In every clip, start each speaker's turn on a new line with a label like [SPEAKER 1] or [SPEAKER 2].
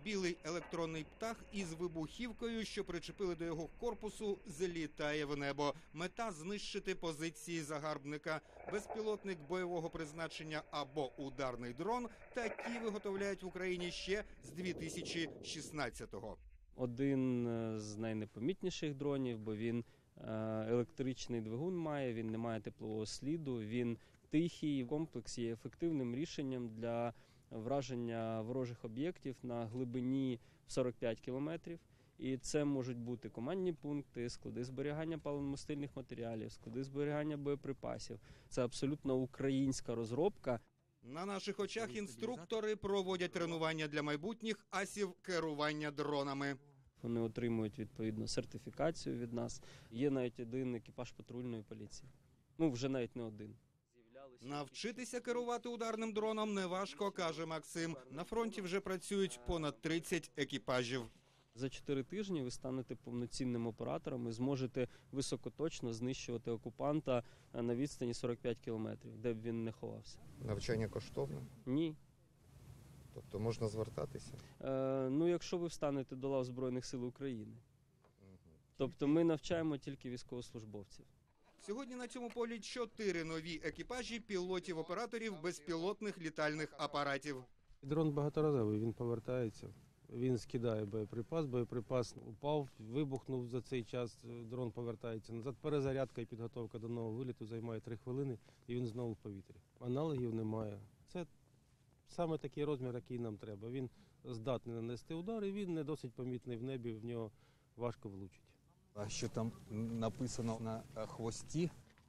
[SPEAKER 1] Білий електронний птах із вибухівкою, що причепили до його корпусу, злітає в небо. Мета – знищити позиції загарбника. Безпілотник бойового призначення або ударний дрон – такі виготовляють в Україні ще з 2016-го.
[SPEAKER 2] Один з найнепомітніших дронів, бо він електричний двигун має, він не має теплового сліду, він тихий. Комплекс є ефективним рішенням для враження ворожих об'єктів на глибині 45 кілометрів. І це можуть бути командні пункти, склади зберігання паливно-мастильних матеріалів, склади зберігання боєприпасів. Це абсолютно українська розробка.
[SPEAKER 1] На наших очах інструктори проводять тренування для майбутніх асів керування дронами.
[SPEAKER 2] Вони отримують, відповідно, сертифікацію від нас. Є навіть один екіпаж патрульної поліції. Вже навіть не один.
[SPEAKER 1] Навчитися керувати ударним дроном неважко, каже Максим. На фронті вже працюють понад 30 екіпажів.
[SPEAKER 2] За 4 тижні ви станете повноцінним оператором і зможете високоточно знищувати окупанта на відстані 45 кілометрів, де б він не ховався.
[SPEAKER 3] Навчання коштовне?
[SPEAKER 2] Ні.
[SPEAKER 3] Тобто можна звертатися?
[SPEAKER 2] Якщо ви встанете до лав Збройних сил України. Тобто ми навчаємо тільки військовослужбовців.
[SPEAKER 1] Сьогодні на цьому полі 4 нові екіпажі пілотів-операторів безпілотних літальних апаратів.
[SPEAKER 4] Дрон багаторазовий, він повертається, він скидає боєприпас упав, вибухнув за цей час, дрон повертається назад. Перезарядка і підготовка до нового виліту займає 3 хвилини і він знову в повітрі. Аналогів немає. Це саме такий розмір, який нам треба. Він здатний нанести удар і він не досить помітний в небі, в нього важко влучить.
[SPEAKER 3] А що там написано на хвості?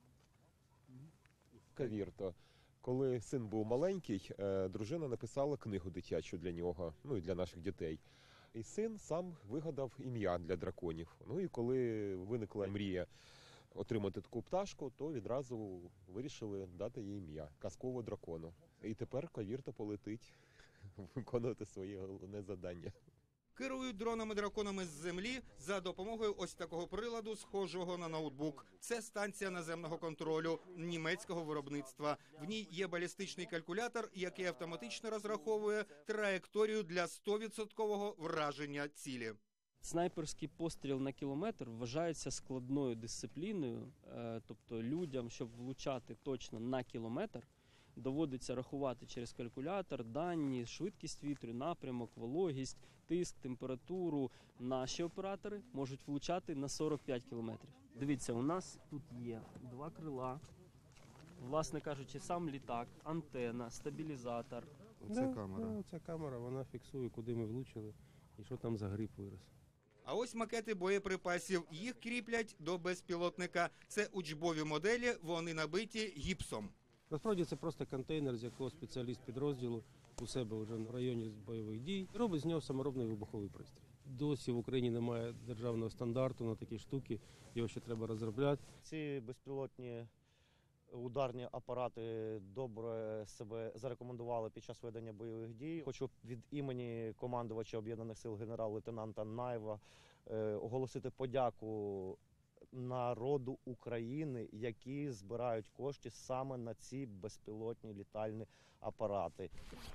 [SPEAKER 5] Кавірто. Коли син був маленький, дружина написала книгу дитячу для нього, і для наших дітей. І син сам вигадав ім'я для драконів. І коли виникла мрія отримати таку пташку, то відразу вирішили дати їй ім'я – казкового дракону. І тепер Кавірто полетить виконувати своє головне завдання.
[SPEAKER 1] Керують дронами-драконами з землі за допомогою ось такого приладу, схожого на ноутбук. Це станція наземного контролю німецького виробництва. В ній є балістичний калькулятор, який автоматично розраховує траєкторію для 100% враження цілі.
[SPEAKER 2] Снайперський постріл на кілометр вважається складною дисципліною, тобто людям, щоб влучати точно на кілометр, доводиться рахувати через калькулятор дані, швидкість вітру, напрямок, вологість, тиск, температуру. Наші оператори можуть влучати на 45 кілометрів. Дивіться, у нас тут є 2 крила, власне кажучи, сам літак, антена, стабілізатор.
[SPEAKER 3] Це камера.
[SPEAKER 4] Ця камера, вона фіксує, куди ми влучили і що там за гриб вирос.
[SPEAKER 1] А ось макети боєприпасів. Їх кріплять до безпілотника. Це учбові моделі, вони набиті гіпсом.
[SPEAKER 4] Насправді це просто контейнер, з якого спеціаліст підрозділу у себе вже в районі бойових дій робить з нього саморобний вибуховий пристрій. Досі в Україні немає державного стандарту на такі штуки, його ще треба розробляти.
[SPEAKER 6] Ці безпілотні ударні апарати добре себе зарекомендували під час ведення бойових дій. Хочу від імені командувача Об'єднаних сил генерал-лейтенанта Наєва оголосити подяку народу України, які збирають кошти саме на ці безпілотні літальні апарати.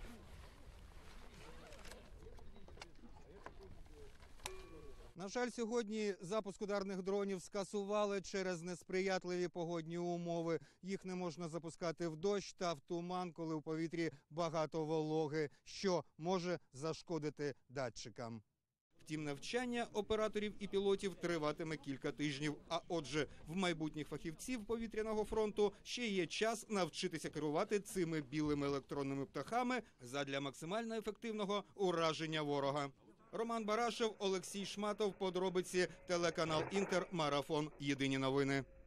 [SPEAKER 1] На жаль, сьогодні запуск ударних дронів скасували через несприятливі погодні умови. Їх не можна запускати в дощ та в туман, коли у повітрі багато вологи, що може зашкодити датчикам. Втім, навчання операторів і пілотів триватиме кілька тижнів. А отже, в майбутніх фахівців повітряного фронту ще є час навчитися керувати цими білими електронними птахами задля максимально ефективного ураження ворога. Роман Барашев, Олексій Шматов, подробиці, телеканал Інтер, Марафон, Єдині новини.